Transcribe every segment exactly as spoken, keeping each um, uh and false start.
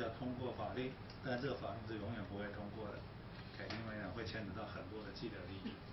要通过法令，但这个法令是永远不会通过的， OK， 因为呢会牵扯到很多的既得利益。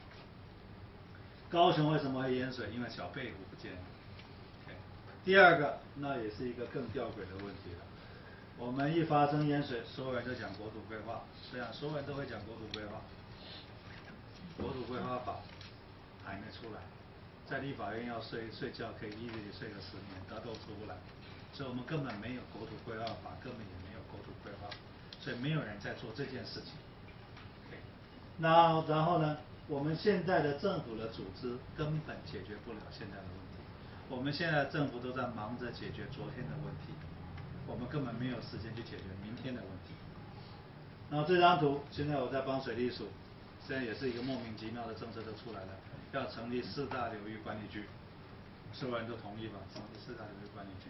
高雄为什么会淹水？因为小贝湖不见了。OK， 第二个，那也是一个更吊诡的问题了。我们一发生淹水，所有人都讲国土规划，虽然所有人都会讲国土规划，国土规划法还没出来，在立法院要睡睡觉可以一直睡个十年，它都出不来，所以我们根本没有国土规划法，根本也没有国土规划，所以没有人在做这件事情。OK， 那然后呢，我们现在的政府的组织根本解决不了现在的问题，我们现在的政府都在忙着解决昨天的问题，我们根本没有时间去解决明天的问题。然后这张图，现在我在帮水利署，现在也是一个莫名其妙的政策都出来了，要成立四大流域管理局，所有人都同意吧？成立四大流域管理局。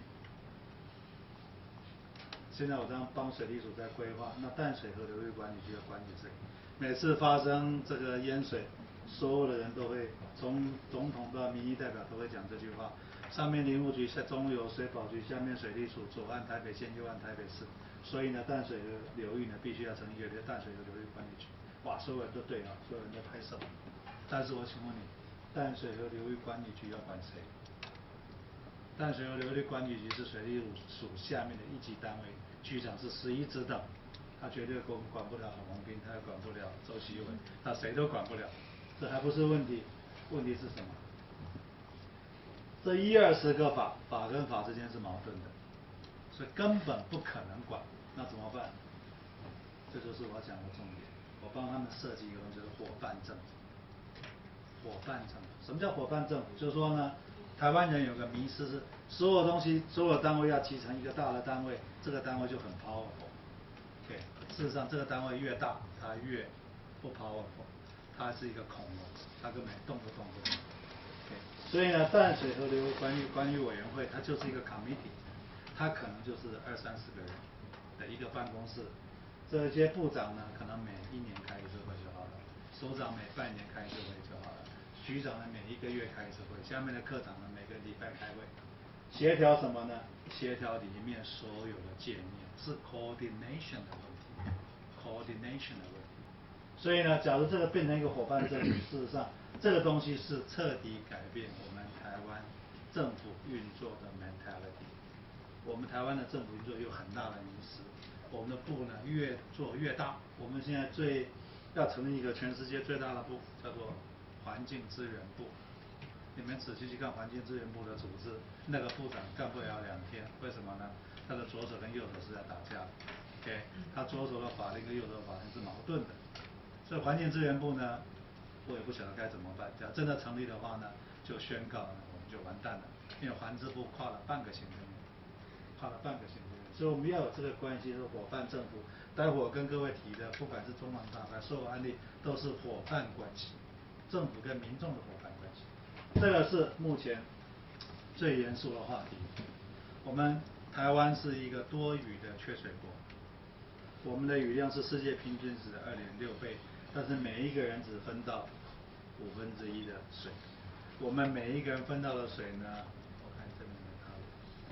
现在我在帮水利署在规划，那淡水河流域管理局要管理谁？每次发生这个淹水，所有的人都会，从总统到民意代表都会讲这句话。上面林务局，下中游水保局，下面水利署，左岸台北县，右岸台北市。所以呢，淡水河流域呢，必须要成立一个淡水河流域管理局。哇，所有人都对啊，所有人都拍手。但是我请问你，淡水河流域管理局要管谁？淡水河流域管理局是水利署下面的一级单位，局长是十一职等，他绝对管管不了郝龙斌，他也管不了周锡伟，他谁都管不了。这还不是问题，问题是什么？这一二十个法，法跟法之间是矛盾的，所以根本不可能管。那怎么办？这就是我讲的重点。我帮他们设计一个东西，就是伙伴政府。伙伴政府，什么叫伙伴政府？就是说呢，台湾人有个迷思是，所有东西、所有单位要集成一个大的单位，这个单位就很 powerful。对，事实上这个单位越大，它越不 powerful， 它是一个恐龙，它根本动都动不了。所以呢，淡水河流域管理管理委员会，它就是一个 committee， 它可能就是二三十个人的一个办公室。这些部长呢，可能每一年开一次会就好了；首长每半年开一次会就好了；局长呢每一个月开一次会；下面的科长呢每个礼拜开会。协调什么呢？协调里面所有的界面，是 coordination 的问题 ，coordination 的问题。所以呢，假如这个变成一个伙伴政府，事实上，这个东西是彻底改变我们台湾政府运作的 mentality。我们台湾的政府运作有很大的迷失，我们的部呢越做越大。我们现在最要成立一个全世界最大的部，叫做环境资源部。你们仔细去看环境资源部的组织，那个部长干不了两天，为什么呢？他的左手跟右手是在打架 ，OK， 他左手的法令跟右手的法令是矛盾的。所以环境资源部呢，我也不晓得该怎么办。假如真的成立的话呢，就宣告呢我们就完蛋了，因为环资部跨了半个行政院，跨了半个行政院，所以我们要有这个关系是伙伴政府。待会我跟各位提的，不管是中航大牌所有案例，都是伙伴关系，政府跟民众的伙伴关系。这个是目前最严肃的话题。我们台湾是一个多雨的缺水国。我们的雨量是世界平均值的二点六倍，但是每一个人只分到五分之一的水。我们每一个人分到的水呢，我看这边有大陆，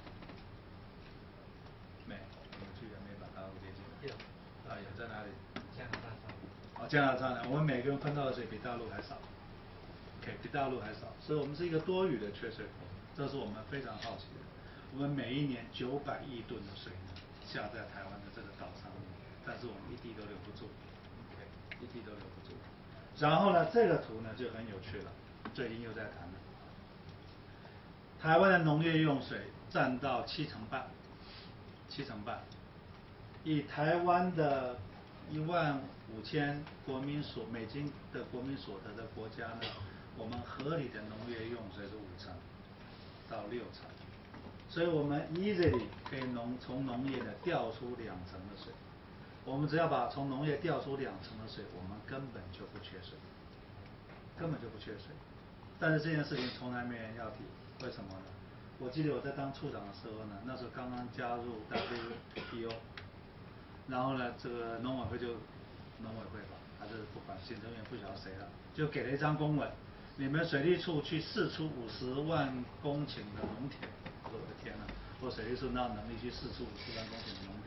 没，我们居然没把大陆列进来。有，啊有在哪里？加拿大上。哦，加拿大呢，我们每个人分到的水比大陆还少 ，OK， 比大陆还少，所以我们是一个多雨的缺水国，这是我们非常好奇的。我们每一年九百亿吨的水呢，下在台湾的这个岛上面。但是我们一滴都留不住 ，OK， 一滴都留不住。然后呢，这个图呢就很有趣了，最近又在谈了。台湾的农业用水占到七成半，七成半。以台湾的一万五千国民所美金的国民所得的国家呢，我们合理的农业用水是五成到六成。所以我们 easily 可以农从农业的调出两成的水。我们只要把从农业调出两成的水，我们根本就不缺水，根本就不缺水。但是这件事情从来没人要提，为什么呢？我记得我在当处长的时候呢，那时候刚刚加入 W T O， 然后呢，这个农委会就农委会吧，还是不管行政院不晓得谁了，就给了一张公文，你们水利处去释出五十万公顷的农田。我的天哪！我水利处哪有能力去释出五十万公顷的农田？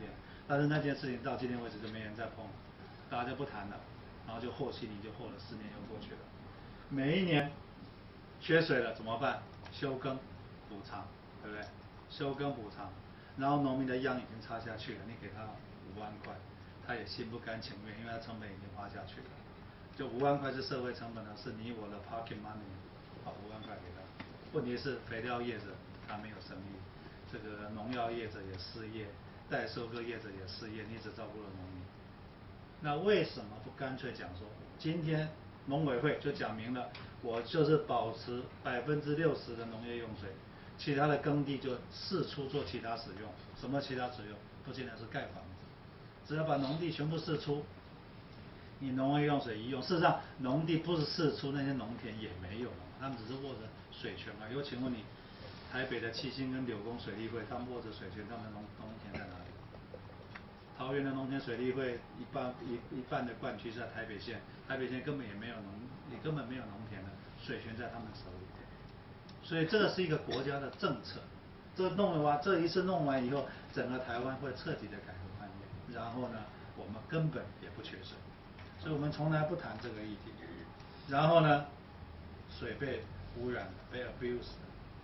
但是那件事情到今天为止就没人再碰了，大家就不谈了，然后就和稀泥，就和了十年又过去了。每一年缺水了怎么办？休耕补偿，对不对？休耕补偿，然后农民的秧已经插下去了，你给他五万块，他也心不甘情愿，因为他成本已经花下去了。就五万块是社会成本呢，是你我的 pocket money， 把五万块给他。问题是肥料业者他没有生意，这个农药业者也失业，代收割业者也失业，你只照顾了农民。那为什么不干脆讲说，今天农委会就讲明了，我就是保持百分之六十的农业用水，其他的耕地就释出做其他使用。什么其他使用？不见得是盖房子，只要把农地全部释出，你农业用水一用，事实上农地不是释出，那些农田也没有了，他们只是握着水权嘛。有请问你，台北的七星跟柳工水利会，他们握着水权，他们的农农田在哪里？桃园的农田水利会一半一一半的灌区在台北县，台北县根本也没有农，也根本没有农田的，水权在他们手里。所以这个是一个国家的政策，这弄完这一次弄完以后，整个台湾会彻底的改革开放，然后呢，我们根本也不缺水，所以我们从来不谈这个议题。然后呢，水被污染了，被 abused。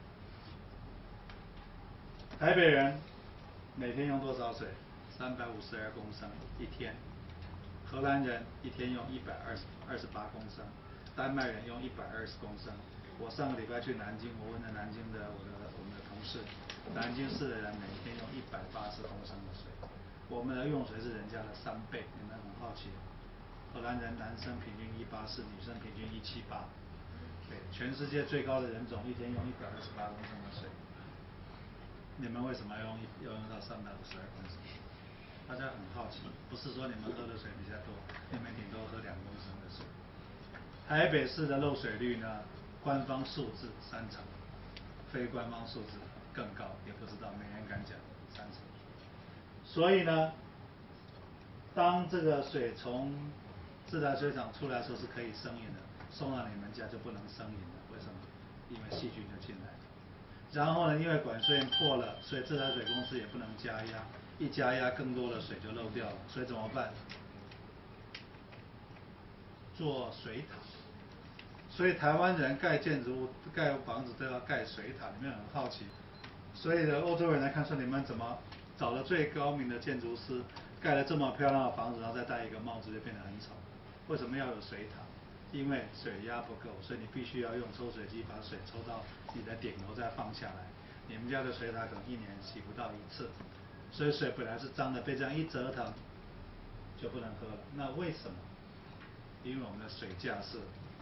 台北人每天用多少水？三百五十二公升一天。荷兰人一天用一百二十二十八公升，丹麦人用一百二十公升。我上个礼拜去南京，我问了南京的我的我们的同事，南京市的人每天用一百八十公升的水，我们的用水是人家的三倍，你们很好奇。荷兰人男生平均一八四，女生平均一七八，对，全世界最高的人种一天用一百二十八公升的水。你们为什么要用要用到三百五十二公升？大家很好奇，不是说你们喝的水比较多，你们顶多喝两公升的水。台北市的漏水率呢，官方数字三成，非官方数字更高，也不知道，没人敢讲三成。所以呢，当这个水从自来水厂出来的时候是可以生饮的，送到你们家就不能生饮了，为什么？因为细菌就进来了。然后呢，因为管线破了，所以自来水公司也不能加压，一加压更多的水就漏掉了，所以怎么办？做水塔。所以台湾人盖建筑物、盖房子都要盖水塔，你们很好奇。所以呢，欧洲人来看说，你们怎么找了最高明的建筑师，盖了这么漂亮的房子，然后再戴一个帽子就变得很丑？为什么要有水塔？因为水压不够，所以你必须要用抽水机把水抽到你的顶楼再放下来。你们家的水塔可能一年洗不到一次，所以水本来是脏的，被这样一折腾就不能喝了。那为什么？因为我们的水价是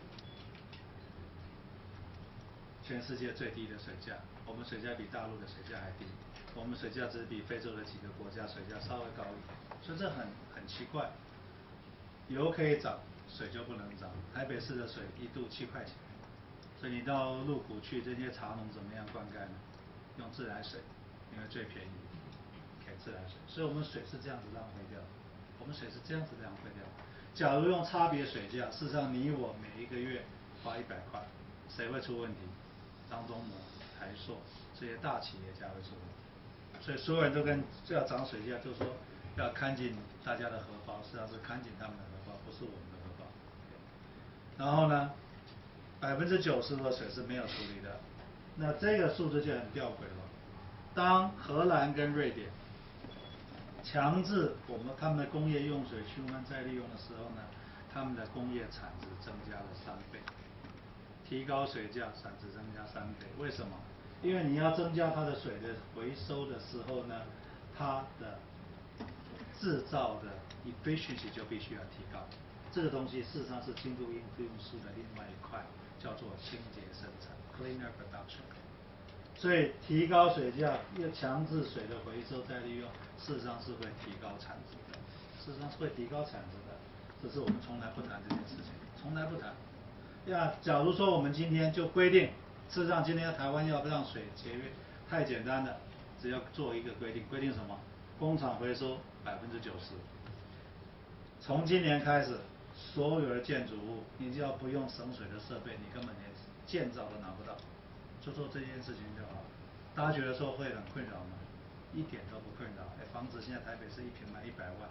全世界最低的水价，我们水价比大陆的水价还低，我们水价只比非洲的几个国家水价稍微高一点，所以这很很奇怪。油可以涨，水就不能涨。台北市的水一度七块钱，所以你到鹿谷去，这些茶农怎么样灌溉呢？用自来水，因为最便宜，给自来水。所以我们水是这样子浪费掉的，我们水是这样子浪费掉的。假如用差别水价，事实上你我每一个月花一百块，谁会出问题？张忠谋、台塑这些大企业家会出问题。所以所有人都跟要涨水价，就说要看紧大家的荷包，实际上是看紧他们的荷包，不是我们的荷包。然后呢，百分之九十的水是没有处理的，那这个数字就很吊诡了。当荷兰跟瑞典强制我们他们的工业用水循环再利用的时候呢，他们的工业产值增加了三倍，提高水价，产值增加三倍。为什么？因为你要增加它的水的回收的时候呢，它的制造的 efficiency 就必须要提高。这个东西事实上是京都议定书的另外一块，叫做清洁生产 （cleaner production）。所以提高水价，又强制水的回收再利用，事实上是会提高产值的。事实上是会提高产值的，只是我们从来不谈这件事情，从来不谈。呀，假如说我们今天就规定，事实上今天台湾要让水节约，太简单了，只要做一个规定，规定什么？工厂回收百分之九十。从今年开始，所有的建筑物，你只要不用省水的设备，你根本连建造都拿不到，就做这件事情就好了。大家觉得说会很困扰吗？ 一点都不困扰。哎，房子现在台北市一平买一百万，